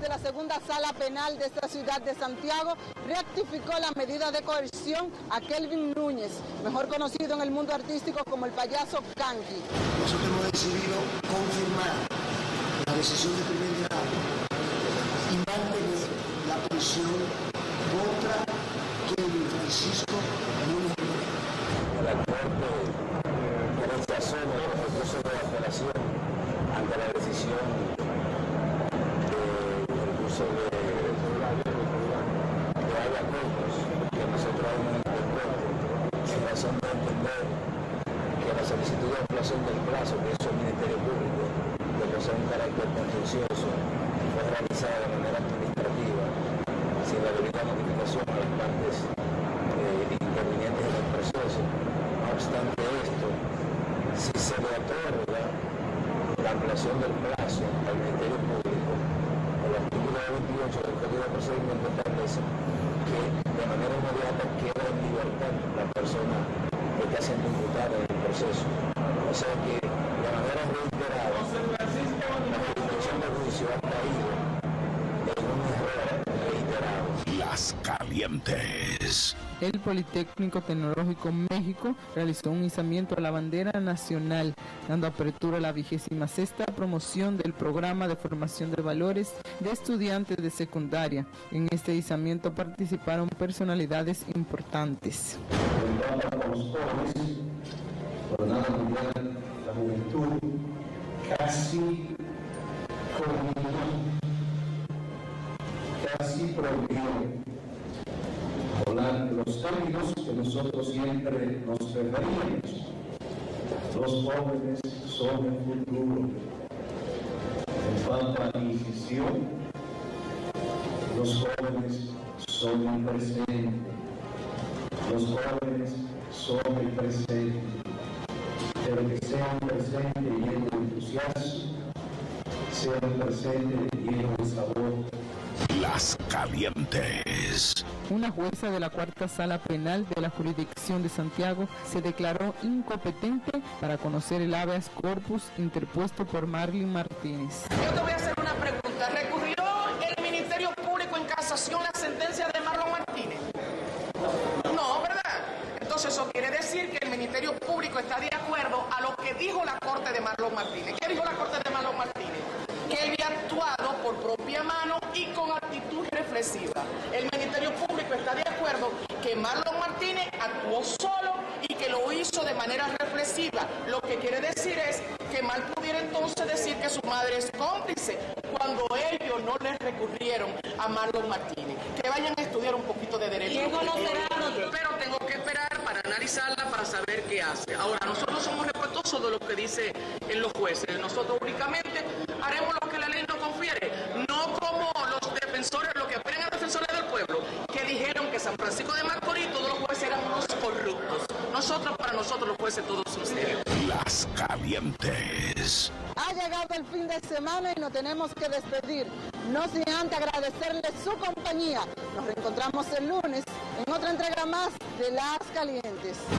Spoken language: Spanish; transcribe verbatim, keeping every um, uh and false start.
de la segunda sala penal de esta ciudad de Santiago rectificó la medida de coerción a Kelvin Núñez, mejor conocido en el mundo artístico como el payaso Kanky. Nosotros hemos decidido confirmar la decisión de primer grado y mantener la prisión contra Kelvin Francisco Núñez. La Corte rechazó el proceso de apelación ante la decisión del curso de, de Aya Corpus, que nosotros hemos interpuesto en razón de entender que la solicitud de ampliación del plazo que hizo el Ministerio Público, que posee un carácter contencioso, fue realizada de manera administrativa, sin la debida notificación a las partes eh, intervinientes en el proceso. No obstante esto, si se le otorga la ampliación del plazo al Ministerio Público, el artículo veintiocho del Código de Procedimiento establece que de manera inmediata queda en libertad la persona que está siendo imputada en el proceso. O sea que de manera reiterada, la jurisdicción de juicio ha caído en un error reiterado. Las Calientes. El Politécnico Tecnológico México realizó un izamiento a la bandera nacional, dando apertura a la vigésima sexta promoción del programa de formación de valores de estudiantes de secundaria. En este izamiento participaron personalidades importantes. Con los jóvenes, Jornada Mundial de la Juventud, casi prohibió, casi prohibió hablar de los términos que nosotros siempre nos referíamos. Los jóvenes son el futuro. En falta de incisión, los jóvenes son el presente. Los jóvenes son el presente. Pero que sea un presente lleno de entusiasmo, sea un presente lleno de sabor. Las Calientes. Una jueza de la cuarta sala penal de la jurisdicción de Santiago se declaró incompetente para conocer el habeas corpus interpuesto por Marlon Martínez. Yo te voy a hacer una pregunta. ¿Recurrió el Ministerio Público en casación la sentencia de Marlon Martínez? No, ¿verdad? Entonces eso quiere decir que el Ministerio Público está de acuerdo a lo que dijo la Corte de Marlon Martínez. ¿Qué dijo la Corte de Marlon Martínez? Que él había actuado por propia mano y con actitud reflexiva. El Ministerio Público está de acuerdo que Marlon Martínez actuó solo y que lo hizo de manera reflexiva. Lo que quiere decir es que mal pudiera entonces decir que su madre es cómplice cuando ellos no les recurrieron a Marlon Martínez. Que vayan a estudiar un poquito de derecho. ¿Quién conocerá? Pero tengo que esperar para analizarla, para saber qué hace. Ahora, nosotros somos respetuosos de lo que dicen los jueces. Nosotros únicamente haremos lo que la ley nos confiere, no como los defensores, los que aspiran a defensores del pueblo, que dijeron que San Francisco de Macorís todos los jueces eran unos corruptos. Nosotros, para nosotros los jueces todos son serios. Las Calientes. Ha llegado el fin de semana y nos tenemos que despedir, no sin antes agradecerle su compañía. Nos reencontramos el lunes en otra entrega más de Las Calientes.